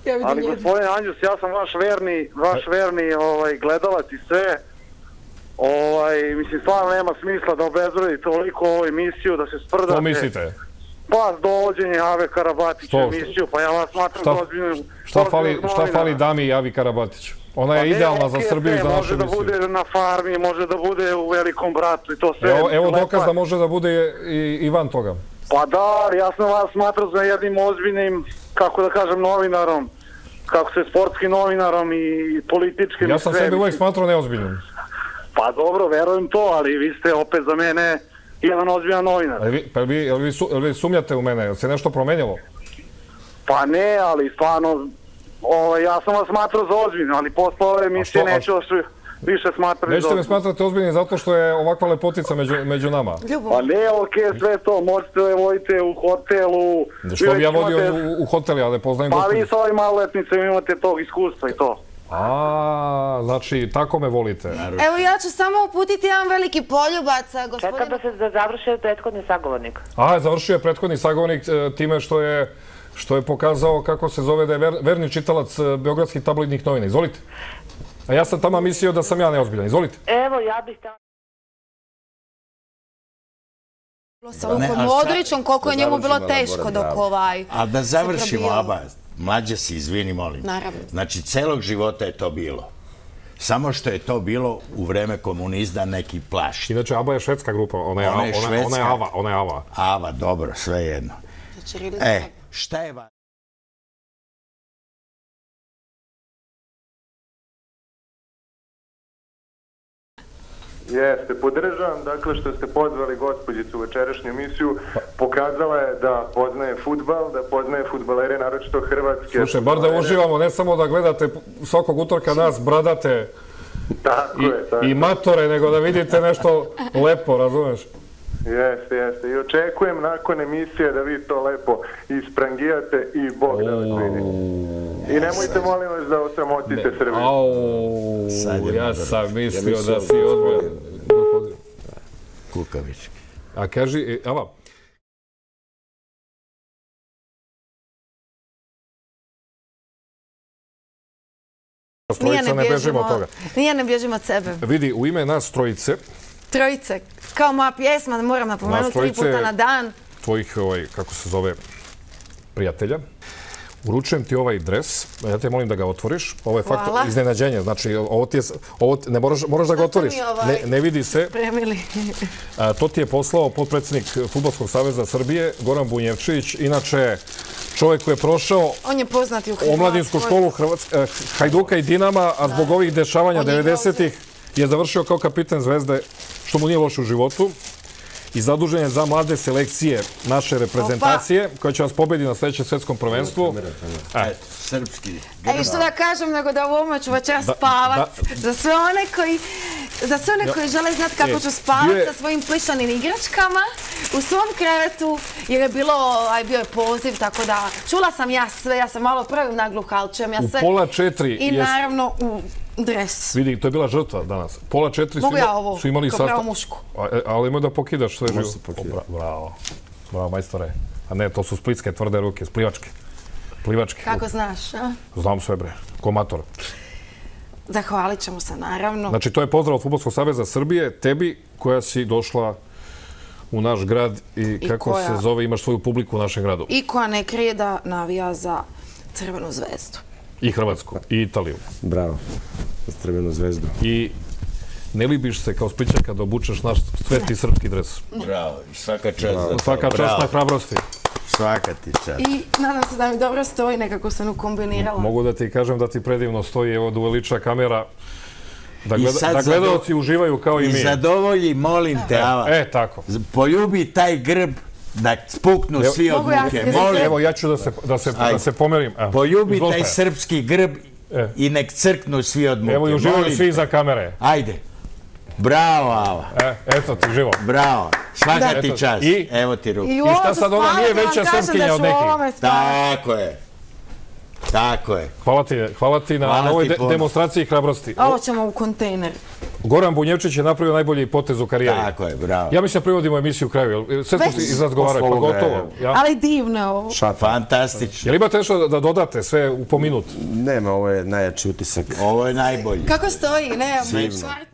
Ali gospodine Anđus, ja sam vaš verni gledalac i sve. Mislim, stvarno nema smisla da obezvredite toliko ovu emisiju, da se sprdate. Što mislite? Pa, dovođenje Ave Karabatića u emisiju, pa ja vas smatram ozbiljno. Šta fali dami Avi Karabatić? Ona je idealna za Srbiju i za našu emisiju. Može da bude na farmi, može da bude u Velikom bratu i to sve. Evo dokaz da može da bude i van toga. Pa da, ja sam vas smatrao za jednim ozbiljnim, kako da kažem, novinarom. Kako se sportskim novinarom i političkim. Ja sam sebe uvijek smatrao neozbiljnim. Pa dobro, verujem to, ali vi ste opet za mene jedan ozbiljan novinar. Jel vi sumnjate u mene? Jel se nešto promenilo? Pa ne, ali stvarno, ja sam vas smatrao za ozbiljno, ali posle ove emisije neću vas više smatrati za ozbiljno. Nećete me smatrati ozbiljnim zato što je ovakva lepotica među nama. Pa ne, okej, sve to, možete da vodite u hotelu. Što bi ja vodio u hotel, ja ne poznajem gospođu. Pa vi sa ovim maloletnicima imate tog iskustva i to. Znači, tako me volite. Evo, ja ću samo uputiti jedan veliki poljubac, gospodine... Čekam da se završi prethodni sagovornik. Završio je prethodni sagovornik time što je pokazao kako se zove da je verni čitalac beogradskih tabloidnih novina. Izvolite. A ja sam tamo mislio da sam ja neozbiljan. Izvolite. Evo, ja bih tamo... Sa Lukom Modrićom, koliko je njemu bilo teško dok A da završimo, Aba, mlađa si, izvini, molim. Naravno. Znači, celog života je to bilo. Samo što je to bilo u vreme komunizma neki plašt. Inače, ABBA je švedska grupa, ona je AVA. AVA, dobro, sve jedno. Šta je važno? Jeste, podržavam, dakle, što ste pozvali gospođicu u večerašnju emisiju, pokazala je da poznaje fudbal, da poznaje fudbalere, naročito hrvatske. Slušaj, bar da uživamo, ne samo da gledate svakog utorka nas bradate i matore, nego da vidite nešto lepo, razumeš? Jeste. I očekujem nakon emisije da vi to lepo isprangijate i Bog da vas vidi. I nemojte, molim vas, da osramotite Srbiju. Ja sam mislio da si odmah... Kukavički. A kaži, Ava... Nije ne bježimo od sebe. Vidi, u ime nas trojice... Trojice, kao moja pjesma, moram napomenuti 3 puta na dan. Tvojih, kako se zove, prijatelja. Uručujem ti ovaj dres, ja te molim da ga otvoriš. Ovo je fakt iznenađenje, znači ovo ne moraš da ga otvoriš. Ne vidi se. To ti je poslao potpredsjednik Fudbalskog saveza Srbije, Goran Bunjevčević. Inače, čovjek koji je prošao omladinsku školu Hajduka i Dinama, a zbog ovih dešavanja 90-ih je završio kao kapiten Zvezde, što mu nije loše u životu. I zadužen je za mlade selekcije naše reprezentacije, koja će vas pobediti na sljedećem svjetskom prvenstvu. Srpski. Što da kažem, nego da u ovome ću večera spavat. Za sve one koji žele znati kako ću spavat sa svojim plišanim igračkama u svom krevetu, jer je bio je poziv, tako da čula sam ja sve, ja sam malo pravim nagluha, ali čujem ja sve. U 3:30 i naravno u dres. Vidi, to je bila žrtva danas. 3:30 su imali sastav. Mogu ja ovo, kao pravo mušku. Ali imoj da pokidaš što je živo. Bravo, majstore. A ne, to su splitske tvrde ruke, plivačke. Kako znaš, a? Znam sve, bre. Ko mator. Zahvalit ćemo se, naravno. Znači, to je pozdrav od Fudbalskog saveza Srbije, tebi koja si došla u naš grad i kako se zove, imaš svoju publiku u našem gradu. I koja ne krije da navija za Crvenu zvezdu. I Hrvatsku, i Italiju. Bravo, za Crvenu zvezdu. I ne libiš se kao Splićanka da obučeš naš sveti srpski dres. Bravo, svaka čast. Svaka čast na hrabrosti. Svaka ti čast. I nadam se da mi dobro stoji, nekako sam ukombinirala. Mogu da ti kažem da ti predivno stoji, evo da uveliča kamera, da gledalci uživaju kao i mi. I zadovolji, molim te, Ava. Tako. Poljubi taj grb, da spuknu svi od muke. Evo, ja ću da se pomerim. Poljubi taj srpski grb i nek crknu svi od muke. Evo i uživaju svi iza kamere. Ajde. Bravo, Ava. Eto ti, živo. Bravo. Svaka ti čast. Evo ti ruku. I šta sad ona nije veća srpkinja od nekih? Tako je. Tako je. Hvala ti na ovoj demonstraciji hrabrosti. Ovo ćemo u kontejner. Goran Bunjevčić je napravio najbolji potez u karijeri. Tako je, bravo. Ja mislim da privodimo emisiju u kraju. Sve smo se izrazgovarali, pa gotovo. Ali divno ovo. Fantastično. Jel imate nešto da dodate sve po minut? Nema, ovo je najjači utisak. Ovo je najbolji. Kako stoji? Ne,